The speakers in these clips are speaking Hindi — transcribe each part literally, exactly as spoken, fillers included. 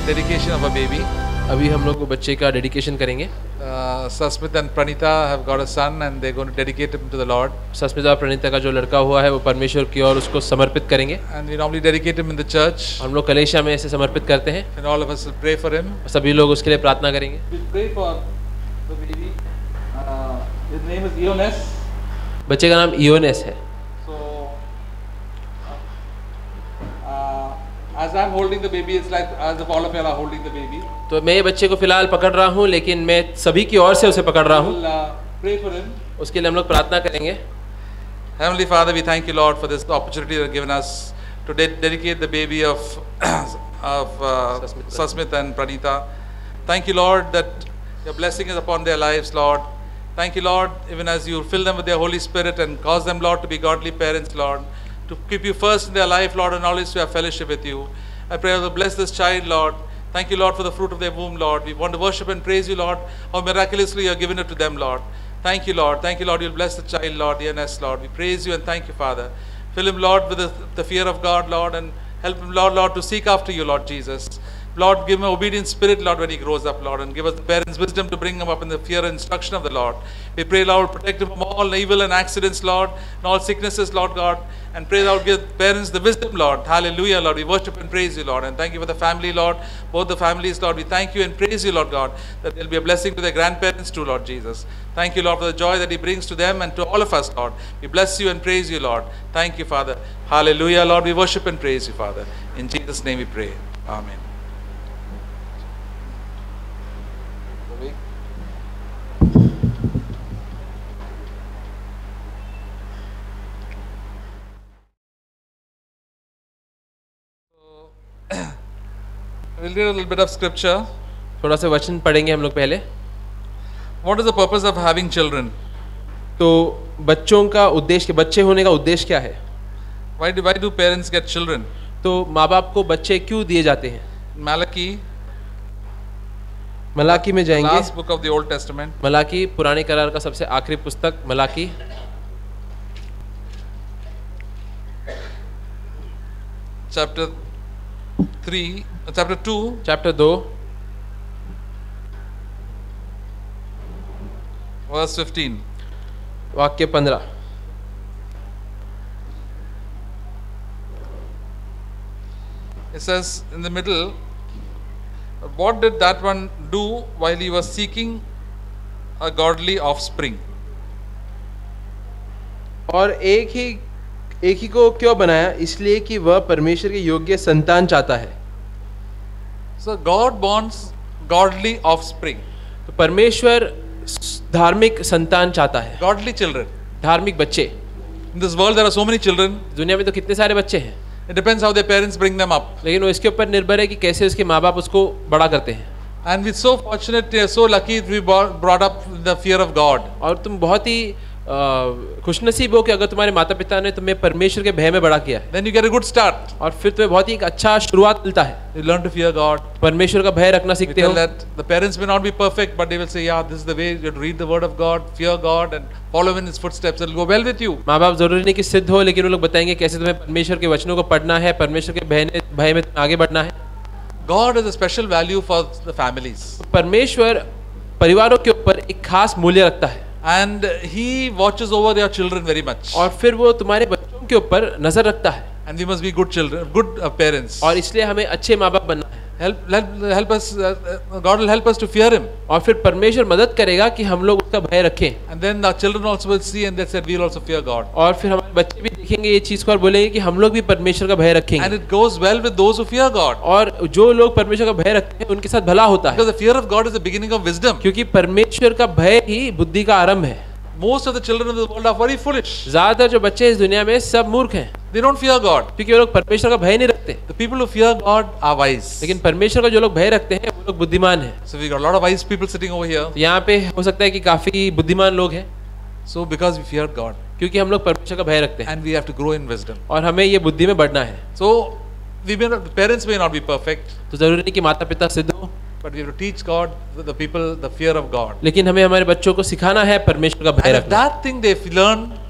dedication of a baby. अभी हम लोग बच्चे का डेडिकेशन करेंगे. Uh, Sasmit and Pranita have got a son and they're going to dedicate him to the Lord. Sasmita और प्रणीता का जो लड़का हुआ है वो परमेश्वर की ओर उसको समर्पित करेंगे. And we normally dedicate him in the church. हम लोग कलेशा में ऐसे समर्पित करते हैं. And all of us will pray for him. सभी लोग उसके लिए प्रार्थना करेंगे. We pray for the baby. Uh, his name is Eoannes. बच्चे का नाम इयोनेस है. So, uh, as I'm holding the baby, it's like as if all of you are holding the baby. तो मैं ये बच्चे को फिलहाल पकड़ रहा हूँ, लेकिन मैं सभी की ओर से उसे पकड़ रहा हूँ. We'll uh, pray for him. उसके लिए हम लोग प्रार्थना करेंगे. Heavenly Father, we thank you, Lord, for this opportunity you have given us to de dedicate the baby of of uh, Sasmit and Pranita. Thank you, Lord, that your blessing is upon their lives, Lord. Thank you, Lord, even as you fill them with their Holy Spirit and cause them, Lord, to be godly parents, Lord, to keep you first in their life, Lord, and always to have fellowship with you. I pray, Lord, bless this child, Lord. Thank you, Lord, for the fruit of their womb, Lord. We want to worship and praise you, Lord, how miraculously you have given it to them, Lord. Thank you, Lord. Thank you, Lord. You'll bless the child, Lord, Eoannes, Lord. We praise you and thank you, Father. Fill him, Lord, with the, the fear of God, Lord, and help him, Lord, Lord, to seek after you, Lord Jesus. Lord, give him an obedient spirit, Lord, when he grows up, Lord, and give us the parents' wisdom to bring him up in the fear and instruction of the Lord. We pray, Lord, protect him from all evil and accidents, Lord, and all sicknesses, Lord God, and pray, Lord, give parents the wisdom, Lord. Hallelujah, Lord. We worship and praise you, Lord, and thank you for the family, Lord, both the families, Lord. We thank you and praise you, Lord God, that there will be a blessing to their grandparents too, Lord Jesus. Thank you, Lord, for the joy that he brings to them and to all of us, Lord. We bless you and praise you, Lord. Thank you, Father. Hallelujah, Lord. We worship and praise you, Father. In Jesus' name we pray. Amen. We'll read a little bit of scripture. थोड़ा सा वचन पढ़ेंगे हम लोग पहले. What is the purpose of having children? तो बच्चों का उद्देश्य, बच्चे होने का उद्देश्य क्या है? Why do why do parents get children? तो माँ बाप को बच्चे क्यों दिए जाते हैं? Malachi, मलाकी में जाएंगे. last book of the Old Testament. Malachi पुराने करार का सबसे आखिरी पुस्तक मलाकी. Chapter three, uh, chapter two. Chapter दो Verse fifteen. वाक्य पंद्रह. It says in the middle, what did that one do while he was seeking a godly offspring? और एक ही एक ही को क्यों बनाया? इसलिए कि वह परमेश्वर के योग्य संतान चाहता है. So God wants godly offspring. तो परमेश्वर धार्मिक संतान चाहता है. Godly children. धार्मिक बच्चे. In this world there are so many children. दुनिया में तो कितने सारे बच्चे हैं. It depends how their parents bring them up. लेकिन वो इसके ऊपर निर्भर है कि कैसे उसके माँ बाप उसको बड़ा करते हैं. And we're so fortunate, we are so lucky that we brought up in the fear of God. और तुम बहुत ही खुशनसीब हो कि अगर तुम्हारे माता पिता ने तुम्हें परमेश्वर के भय में बड़ा किया है. Then you get a good start. और फिर तुम्हें बहुत ही एक अच्छा शुरुआत मिलता है. You learn to fear God. परमेश्वर का भय रखना सीखते हो. That the parents may not be perfect, but they will say, yeah, this is the way you read the word of God, fear God, and follow in His footsteps. It will go well with you. माँ बाप जरूरी नहीं कि सिद्ध हो, लेकिन वो लोग बताएंगे कैसे तुम्हें परमेश्वर के वचनों को पढ़ना है, परमेश्वर के भय भय में आगे बढ़ना है. God has a special value for the families. परमेश्वर परिवारों के ऊपर एक खास मूल्य रखता है. And He watches over their children very much. और फिर वो तुम्हारे बच्चों के ऊपर नजर रखता है. And we must be good children, good uh, parents. और इसलिए हमें अच्छे माँ बाप बनना है. Help, help, help us. Uh, God will help us to fear Him. और फिर परमेश्वर मदद करेगा कि हम लोग उसका भय रखें. And then our children also will see, and they said, we will also fear God. और फिर हमारे बच्चे भी देखेंगे ये चीज को और बोलेंगे कि हम लोग भी परमेश्वर का भय रखेंगे. And it goes well with those who fear God. और जो लोग परमेश्वर का भय रखते हैं उनके साथ भला होता है. Because the fear of God is the beginning of wisdom. क्योंकि परमेश्वर का भय ही बुद्धि का आरंभ है. Most of the children of the world are very foolish. ज्यादातर जो बच्चे इस दुनिया में सब मूर्ख हैं. They don't fear God. क्योंकि वो लोग परमेश्वर का भय नहीं रखते. The people who fear God are wise. लेकिन परमेश्वर का जो लोग भय रखते हैं वो लोग बुद्धिमान हैं. So we got a lot of wise people sitting over here. यहाँ पे हो सकता है कि काफी बुद्धिमान लोग हैं. So because we fear God. क्योंकि हम लोग परमेश्वर का भय रखते हैं. And we have to grow in wisdom. और हमें ये बुद्धि में बढ़ना है. So we may not, the parents may not be perfect. तो जरूरी नहीं कि माता पिता सिद्ध हो. But we have to teach God, the people, the fear of God. लेकिन हमें हमारे बच्चों को सिखाना है परमेश्वर का भय And if रखना. that thing they learn,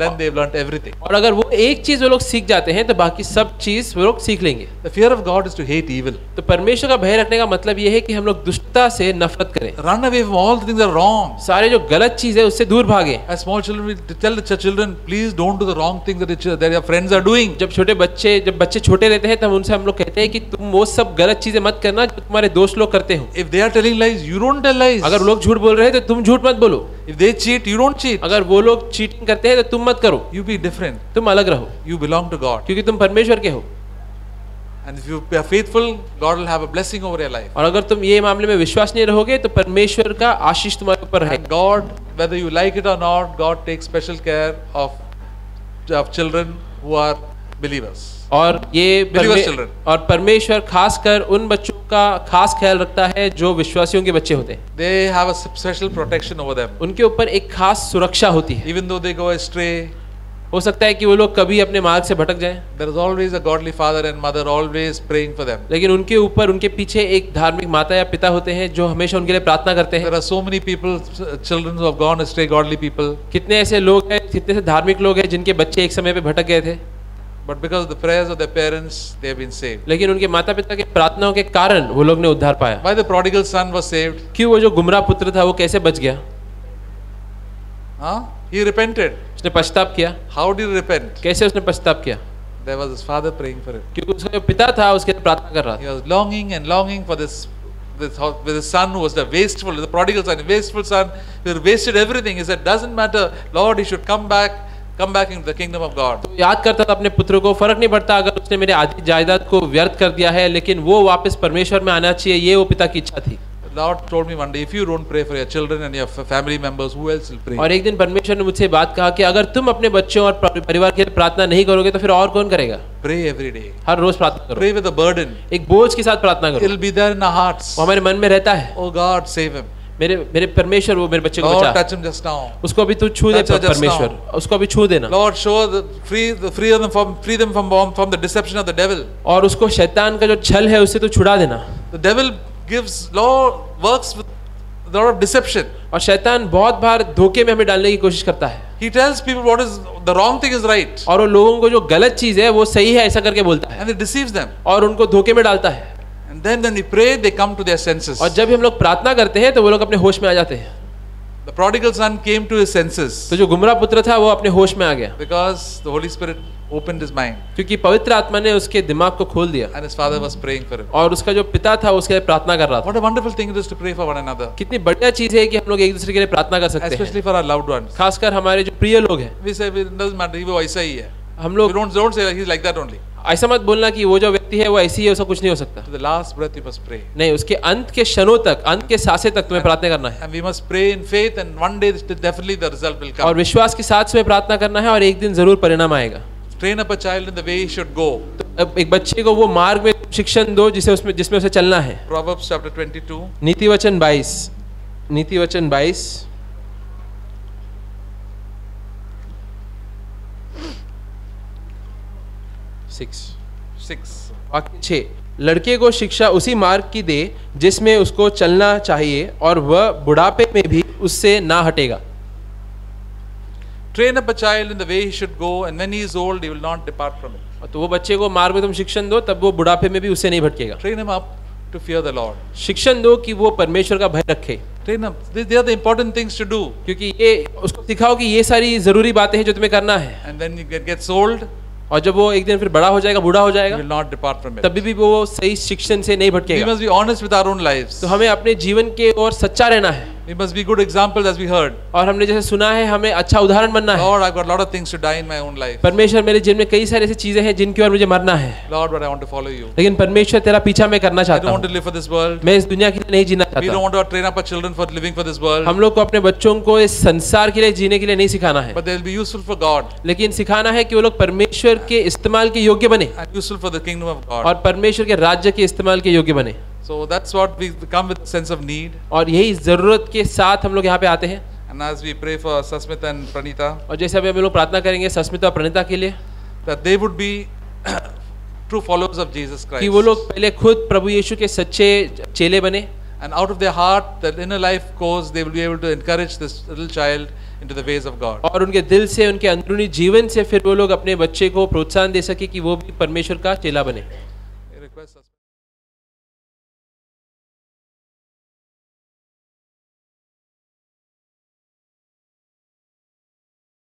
then they've learnt everything. और अगर वो एक चीज वो लोग सीख जाते हैं तो बाकी सब चीज वो लोग सीख लेंगे। The fear of God is to hate evil. तो परमेश्वर का भय रखने का मतलब ये है कि हम लोग दुष्टता से नफरत करें, Run away from all the things that are wrong. सारे जो गलत चीज है उससे दूर भागे। As small children, we tell the ch- children, please don't do the wrong things that, it, that your friends are doing. जब छोटे बच्चे जब बच्चे छोटे रहते हैं तब उनसे हम लोग कहते हैं कि तुम वो सब गलत चीजें मत करना जो तुम्हारे दोस्त लोग करते हो। If they are telling lies, you don't tell lies. अगर लोग झूठ बोल रहे हैं तो तुम झूठ मत बोलो। If they cheat, you don't cheat. अगर वो लोग चीटिंग करते हैं तो तुम मत करो, You be different. तुम अलग रहो, You belong to God. क्योंकि तुम परमेश्वर के हो। And if you are faithful, God will have a blessing over your life. और अगर तुम ये मामले में विश्वास नहीं रहोगे तो परमेश्वर का आशीष तुम्हारे ऊपर है। And God, whether you like it or not, God takes special care of, of children who are believers. और ये Believers परमे, children. और परमेश्वर खासकर उन बच्चों का खास ख्याल रखता है जो विश्वासियों के बच्चे होते हैं। They have a special protection over them. उनके ऊपर एक खास सुरक्षा होती है। Even though they go astray, हो सकता है कि वो लोग कभी अपने मार्ग से भटक जाएं, there is always a godly father and mother always praying for them. लेकिन उनके ऊपर उनके पीछे एक धार्मिक माता या पिता होते हैं जो हमेशा उनके लिए प्रार्थना करते हैं। There are so many people, children who have gone astray, godly people. कितने ऐसे लोग हैं, कितने से धार्मिक लोग हैं जिनके बच्चे एक समय पे भटक गए थे, But because of the prayers of their parents, they have been saved. लेकिन उनके माता पिता की प्रार्थनाओं के कारण वो लोग ने उद्धार पाया। Why the prodigal son was saved? क्यों वो जो गुमराह पुत्र था वो कैसे बच गया? Huh? He repented. उसने पश्चाताप किया। How did he repent? कैसे उसने पश्चाताप किया? There was his father praying for him. क्योंकि उसका जो पिता था उसके लिए प्रार्थना कर रहा He था। was longing and longing for this, this with his son who was the wasteful, the prodigal son, the wasteful son who wasted everything. He said, doesn't matter, Lord, he should come back, come back into the kingdom of God. तो याद करता था अपने पुत्र को, फर्क नहीं पड़ता अगर उसने मेरे आधी जायदाद को व्यर्थ कर दिया है, लेकिन वो वापस परमेश्वर में आना चाहिए, ये वो पिता की इच्छा थी। Lord told me one day, if you don't pray for your children and your family members, who else will pray? और एक दिन परमेश्वर ने मुझसे बात कहा कि अगर तुम अपने बच्चों और परिवार के लिए प्रार्थना नहीं करोगे तो फिर और कौन करेगा? Pray every day. हर रोज प्रार्थना करो। Pray with a burden. एक बोझ के साथ प्रार्थना करो। It'll be there in our hearts. वो हमारे मन में रहता है। Oh God, save him. मेरे मेरे परमेश्वर वो मेरे बच्चे को Lord, बचा। touch him just now. उसको अभी तू छू दे Touch her just परमेश्वर, now. उसको अभी छू देना। Lord, show the free, the free them from, free them from, from the deception of the devil. और उसको शैतान का जो छल है उससे तू छुड़ा देना। The devil gives, Lord works with a lot of deception. और शैतान बहुत बार धोखे में हमें डालने की कोशिश करता है। He tells people what is the wrong thing is right, और वो लोगों को जो गलत चीज है वो सही है ऐसा करके बोलता है and it deceives them. और उनको धोखे में डालता है। And then when we pray, they come to their senses. और जब हम लोग प्रार्थना करते हैं तो वो लोग अपने होश में आ जाते हैं। The prodigal son came to his senses तो जो गुमराह पुत्र था वो अपने होश में आ गया, because the Holy Spirit opened his mind, क्योंकि पवित्र आत्मा ने उसके दिमाग को खोल दिया and his father was praying for him. और उसका जो पिता था उसके लिए प्रार्थना कर रहा था। What a wonderful thing it is to pray for one another, कितनी बढ़िया चीज है कि हम लोग एक दूसरे के लिए प्रार्थना कर सकते हैं, especially for our loved ones. खासकर हमारे जो प्रिय लोग हैं। We say it doesn't matter, वो ऐसा ही है. हम We लोग don't don't say he's like that only. ऐसा मत बोलना कि वो जो व्यक्ति है वो ऐसी है, उसका कुछ नहीं हो सकता। To the last breath you must pray, नहीं, उसके अंत के क्षणों तक, अंत के सांसें तक तुम्हें प्रार्थना करना है। and we must pray in faith, and one day definitely the result will और come. विश्वास के साथ तुम्हें प्रार्थना करना है और एक दिन जरूर परिणाम आएगा। Train up a child in the way he should go. तो अब एक बच्चे को वो मार्ग में शिक्षण दो जिसे उसमें जिसमें उसे चलना है। Proverbs chapter twenty-two. नीति वचन बाईस, नीति वचन बाईस सिक्स six. वाक्य छः, लड़के को शिक्षा उसी मार्ग की दे जिसमें उसको चलना चाहिए और वह बुढ़ापे में भी उससे ना हटेगा। Train up a child in the way he should go, and when he is old, he will not depart from it. तो वो बच्चे को मार्ग में तुम शिक्षण दो तब वो बुढ़ापे में भी उससे नहीं भटकेगा। Train him up to fear the Lord. शिक्षण दो कि वो परमेश्वर का भय रखे, Train up. They they are the important things to do. क्योंकि ये उसको सिखाओ कि ये सारी जरूरी बातें हैं जो तुम्हें करना है। And when he get, gets old, और जब वो एक दिन फिर बड़ा हो जाएगा, बूढ़ा हो he जाएगा, will not depart from it. तभी भी वो सही शिक्षण से नहीं We भटकेगा। must be honest with our own lives. तो हमें अपने जीवन के और सच्चा रहना है। We must be good examples, as we heard. और हमने जैसे सुना है हमें अच्छा उदाहरण बनना है। Lord, I've got a lot of things to die in my own life. परमेश्वर, मेरे जीवन में कई सारी ऐसी चीजें हैं जिनकी ओर मुझे मरना है, Lord, but I want to follow you. लेकिन परमेश्वर तेरा पीछा मैं करना I चाहता don't want हूँ। to live for this world. मैं इस दुनिया के लिए नहीं जीना We don't चाहता। want to train up our children for living for this world. हम लोग को अपने बच्चों को इस संसार के लिए जीने के लिए नहीं सिखाना है, But they'll be useful for God लेकिन सिखाना है कि वो लोग परमेश्वर के इस्तेमाल के योग्य बने and useful for the kingdom of God. और परमेश्वर के राज्य के इस्तेमाल के योग्य बने। So that's what we come with a sense of need. और यही जरूरत के साथ हम लोग यहाँ पे आते हैं। And as we pray for Sasmita and Pranita, और जैसे अभी हम लोग प्रार्थना करेंगे सस्मिता और प्रणीता के लिए that they would be true followers of Jesus कि वो Christ. लोग पहले खुद प्रभु यीशु के सच्चे चेले बने, And out of their heart, that inner life course, they will be able to encourage this little child into the ways of God. और उनके दिल से, उनके अंदरूनी जीवन से फिर वो लोग अपने बच्चे को प्रोत्साहन दे सके कि वो भी परमेश्वर का चेला बने. I request us-